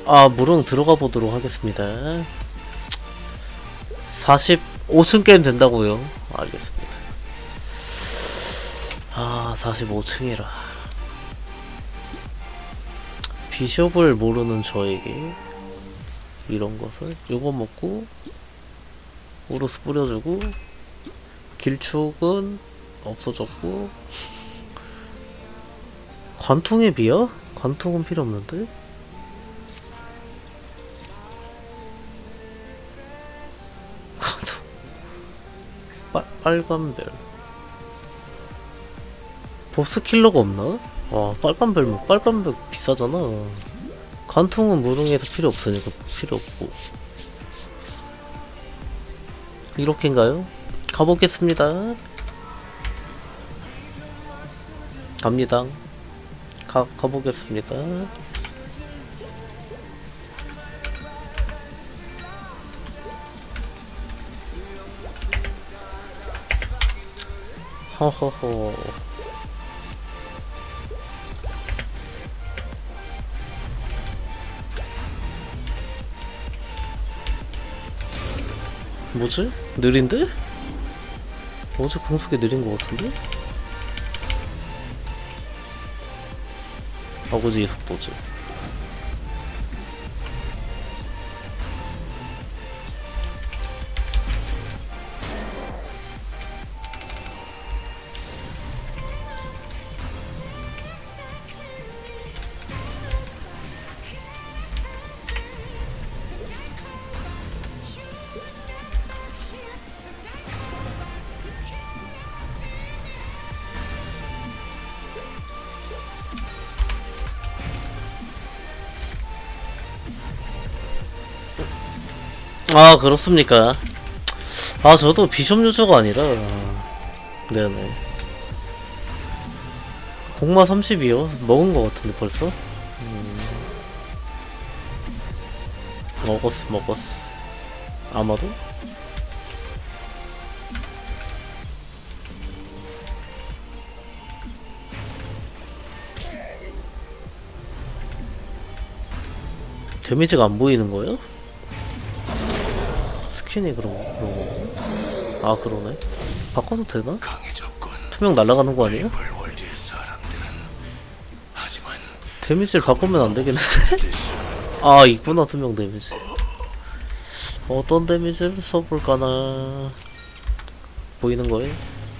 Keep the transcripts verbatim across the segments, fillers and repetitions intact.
아, 무릉 들어가 보도록 하겠습니다. 사십오 층 게임 된다고요? 알겠습니다. 아, 사십오 층이라. 비숍을 모르는 저에게 이런 것을 요거 먹고 우르스 뿌려주고 길촉은 없어졌고 관통의 비야? 관통은 필요 없는데? 관통 빨, 빨간별 보스킬러가 없나? 와, 빨간별, 빨간별 비싸잖아. 관통은 무릉에서 필요 없으니까 필요 없고. 이렇게인가요? 가보겠습니다. 갑니다. 가, 가보겠습니다. 허허허. 뭐지? 느린데? 어제 공속이 느린 것 같은데? 아버지의 속도지. 아, 그렇습니까? 아, 저도 비숍 유저가 아니라. 네네. 공마 삼십이요? 먹은 것 같은데 벌써? 음... 먹었어 먹었어 아마도? 데미지가 안 보이는 거예요? 스킨이 그런, 그런 건가? 아, 그러네. 바꿔도 되나? 투명 날아가는 거 아니에요? 데미지를 바꾸면 안 되겠는데? 아, 있구나, 투명 데미지. 어떤 데미지를 써볼까나. 보이는 거예요?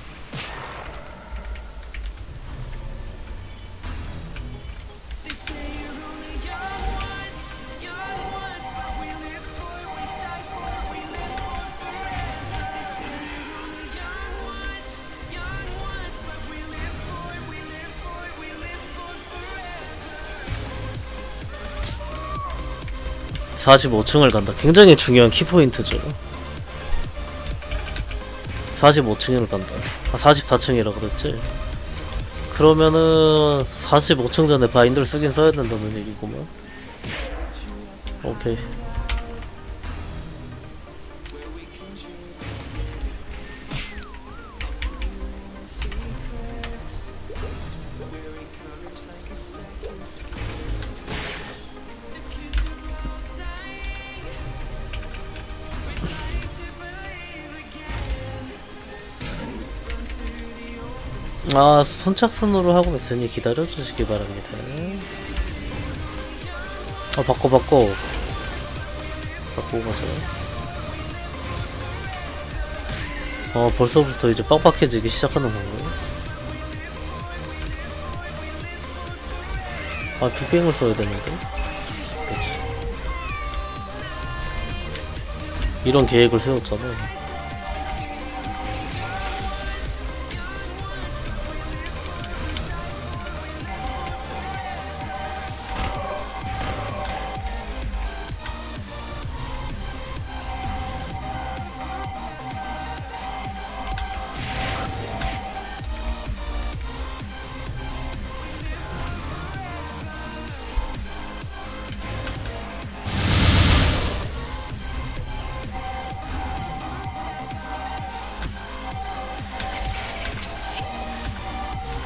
사십오 층을 간다. 굉장히 중요한 키포인트죠. 사십오 층을 간다. 아, 사십사 층이라 그랬지? 그러면은 사십오 층 전에 바인드를 쓰긴 써야 된다는 얘기구만. 오케이. 아, 선착순으로 하고 있으니 기다려주시기 바랍니다. 아, 바꿔 바꿔 바꾸고 가자. 어, 벌써부터 이제 빡빡해지기 시작하는 건가요? 아, 빅뱅을 써야 되는데. 그렇지. 이런 계획을 세웠잖아.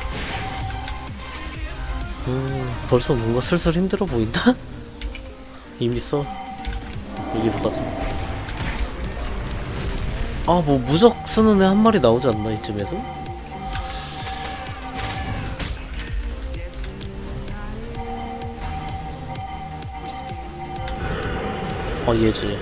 음, 벌써 뭔가 슬슬 힘들어 보인다? 이미 써. 여기서 가자. 아, 뭐 무적 쓰는 애 한 마리 나오지 않나 이쯤에서? 아, 얘지.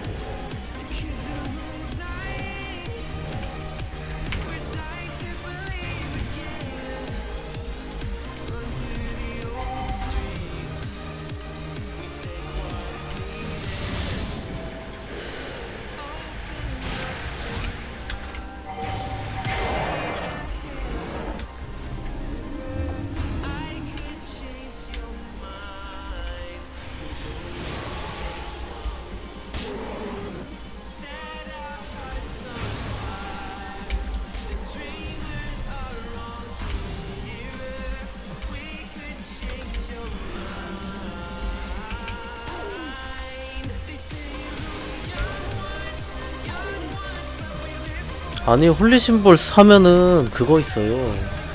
아니, 홀리심볼 사면은 그거 있어요.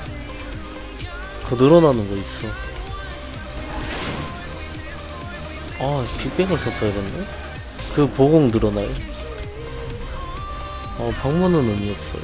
그거 늘어나는 거 있어. 아, 빅뱅을 썼어야겠네? 그 보공 늘어나요. 어, 방문은 의미 없어요.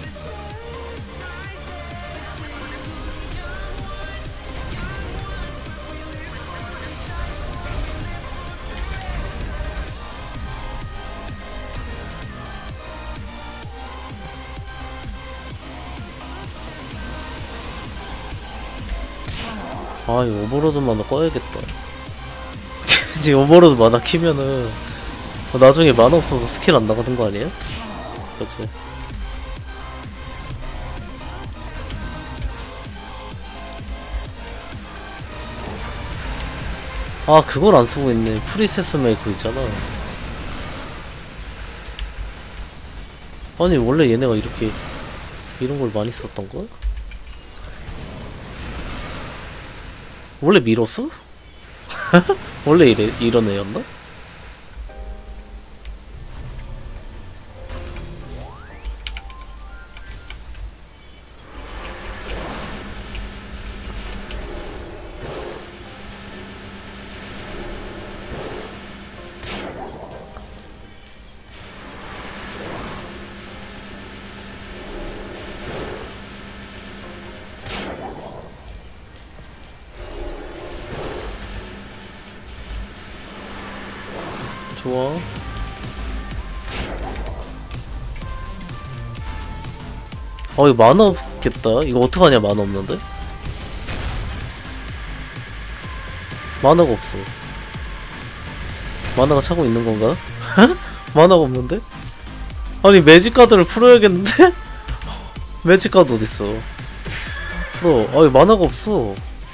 아, 이 오버로드 만화 꺼야겠다. 지금 오버로드 만화 키면은 나중에 만화 없어서 스킬 안 나가는 거 아니에요? 그치? 아, 그걸 안 쓰고 있네. 프리세스 메이커 있잖아. 아니, 원래 얘네가 이렇게 이런 걸 많이 썼던 거야? 원래 미로스? 원래 이래, 이런 애였나? 좋아. 어, 이거 만화 없겠다. 이거 어떡하냐, 만화 없는데? 만화가 없어. 만화가 차고 있는 건가? 만화가 없는데? 아니, 매직 카드를 풀어야겠는데? 매직 카드 어딨어? 풀어. 아니, 만화가 없어.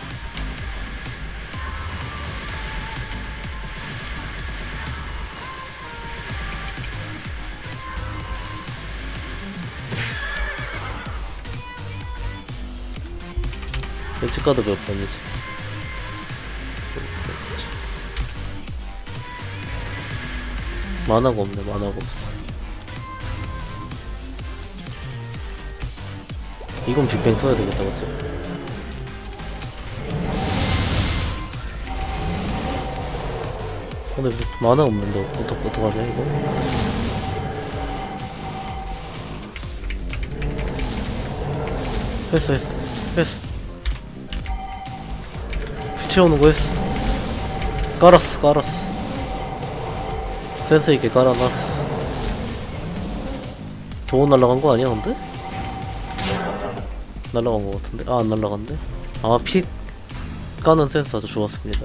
매직카드 몇 번이지? 만화가 없네. 만화가 없어. 이건 빅뱅 써야 되겠다, 그치? 근데 만화 없는데 어떡, 어떡하냐 이거? 했어 했어 했어. 채우는 거 했어. 깔았어 깔았어. 센스있게 깔아놨어. 도어 날라간 거 아니야 근데? 날라간 거 같은데? 아, 안 날라간데? 아, 피 까는 센스 아주 좋았습니다.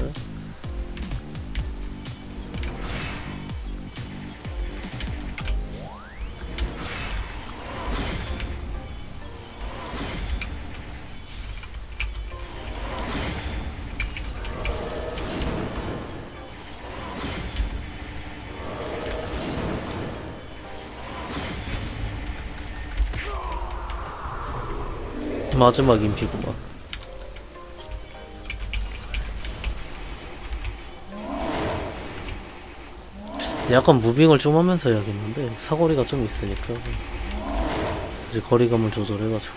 마지막 인피구만. 약간 무빙을 좀 하면서 해야겠는데 사거리가 좀 있으니까 이제 거리감을 조절해가지고.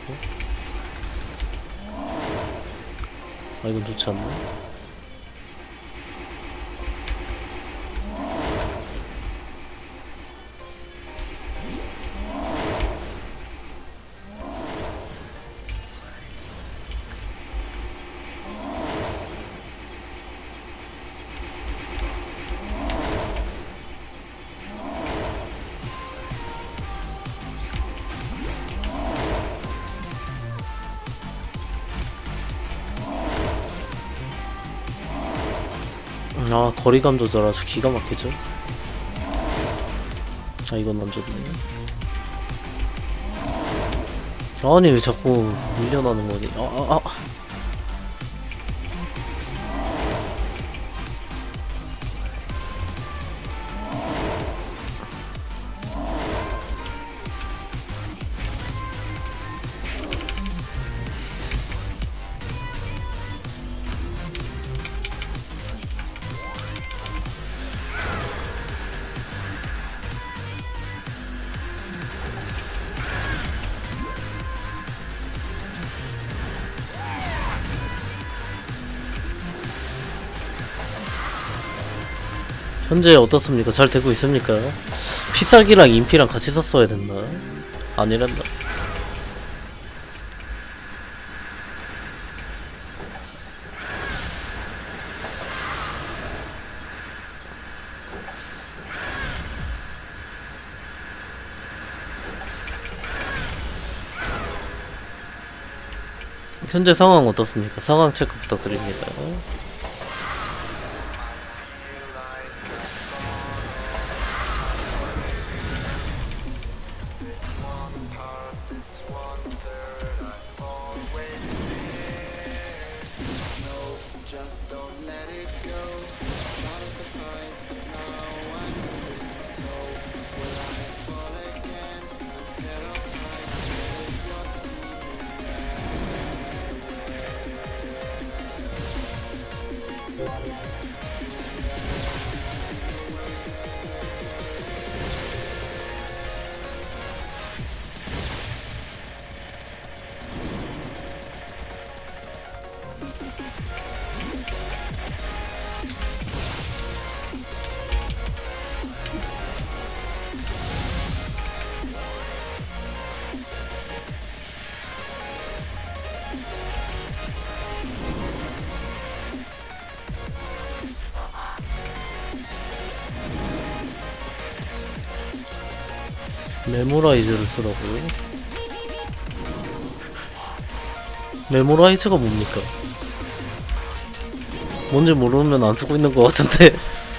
아, 이건 좋지 않네. 아, 거리감 조절 아주 기가 막히죠. 아, 이건 안 좋네. 아니, 왜 자꾸 밀려나는 거니? 아, 아, 아. 현재 어떻습니까? 잘 되고 있습니까? 피살기랑 인피랑 같이 썼어야 됐나? 아니란다. 현재 상황 어떻습니까? 상황 체크 부탁드립니다. 메모라이즈를 쓰라고요? 메모라이즈가 뭡니까? 뭔지 모르면 안 쓰고 있는 것 같은데.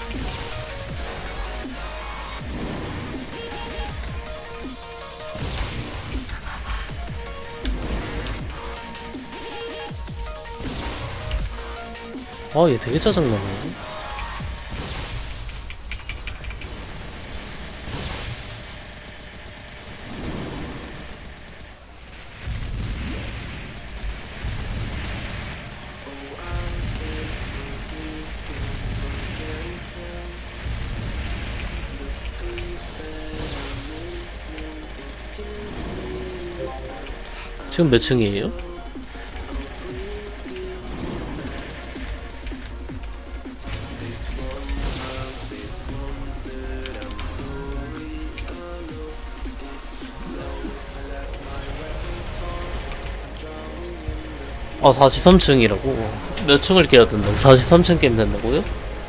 아, 얘 되게 짜증나네. 지금 몇 층이에요? 아, 사십삼 층이라고? 몇 층을 깨야 된다고? 사십삼 층 게임 된다고요?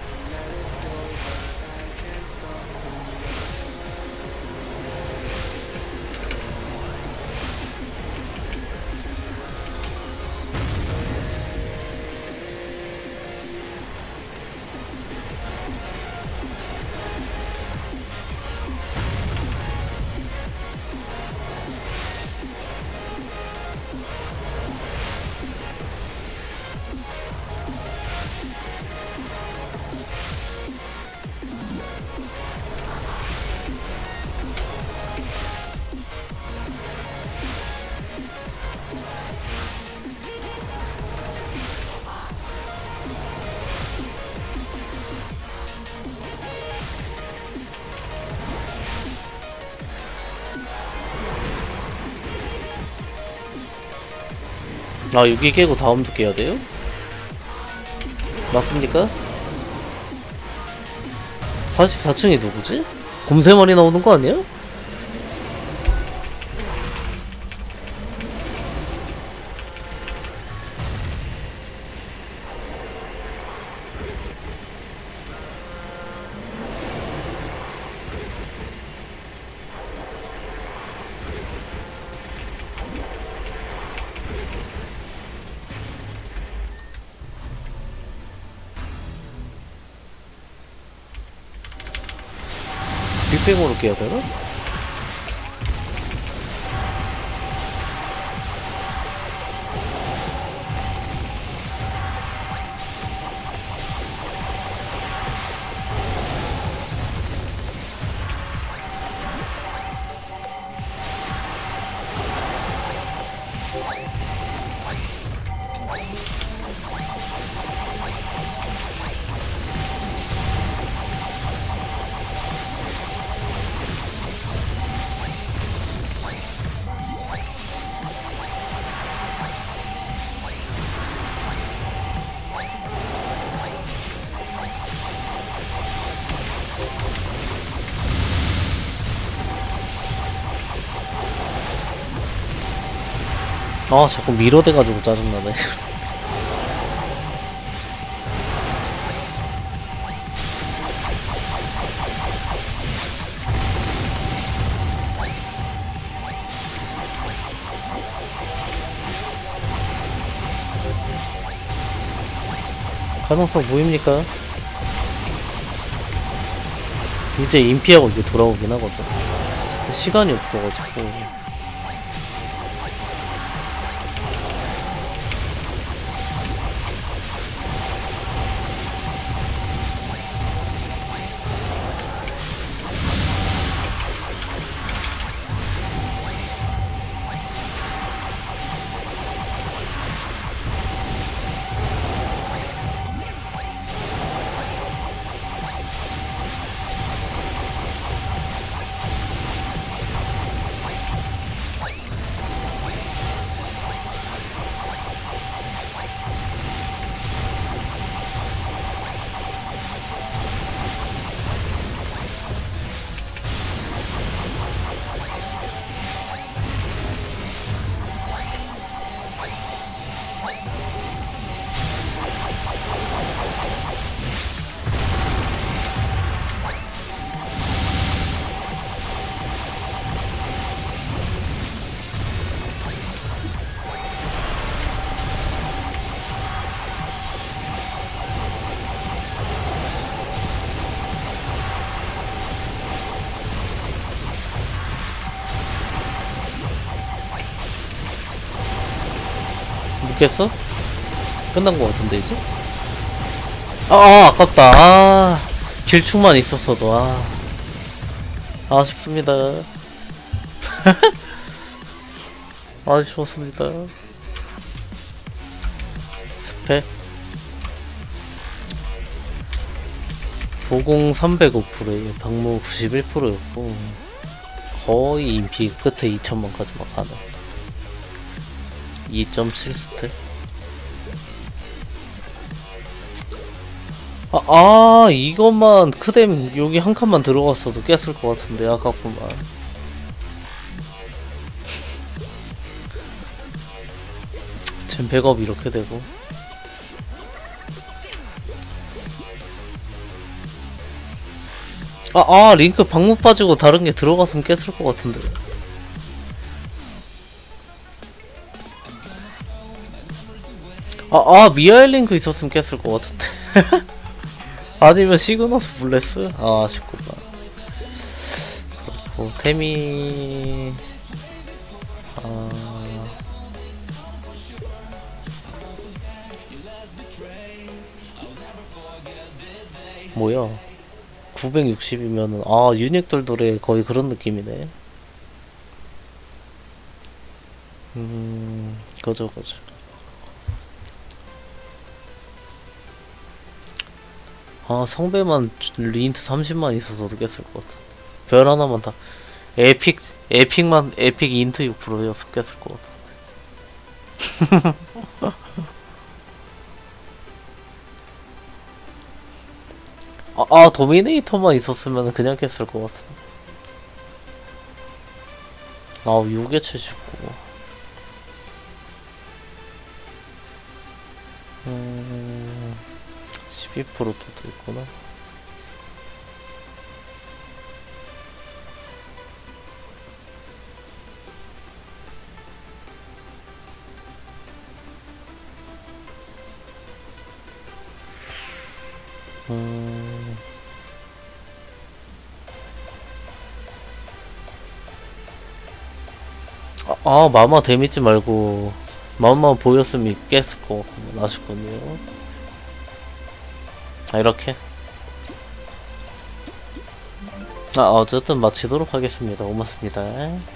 아, 여기 깨고 다음도 깨야 돼요? 맞습니까? 사십사 층이 누구지? 곰새머리 나오는 거 아니야? 빅뱅으로 깨야 되나? 아 자꾸 미러돼가지고 짜증나네. 가능성 무입니까? 이제 인피하고 이게 돌아오긴 하거든. 시간이 없어가지고. 깼어? 끝난 거 같은데 이제? 아, 아 아깝다. 아, 길충만 있었어도 아 아쉽습니다. 아쉬웠습니다. 스펙 보공 삼백오 퍼센트에 방무 구십일 퍼센트였고 거의 인피 끝에 이천만까지만 가네. 이 점 칠 스택. 아, 아 이것만 크뎀 여기 한 칸만 들어갔어도 깼을 것 같은데 아깝구만. 쟨 백업 이렇게 되고. 아, 아 링크 방문 빠지고 다른 게 들어갔으면 깼을 것 같은데. 아, 아 미아일 링크 있었으면 깼을 것 같은데. 아니면 시그너스 블레스? 아 아쉽구나. 그렇고 템이 아 뭐야 구백육십이면은 아 유닉들들의 거의 그런 느낌이네. 음 그죠 그죠. 아 성배만 리인트 삼십만 있어서도 깼을 것 같은데. 별 하나만 다 에픽 에픽만 에픽 인트 육 퍼센트였으면 깼을 것 같은데. 아, 아 도미네이터만 있었으면 그냥 깼을 것 같은데. 아 육에 칠십구. 음 십이 퍼센트도 있구나. 음 아 마마 데미지 말고 마마 보였으면 깼을 거 같고 아쉽군요. 아 이렇게 아 어쨌든 마치도록 하겠습니다. 고맙습니다.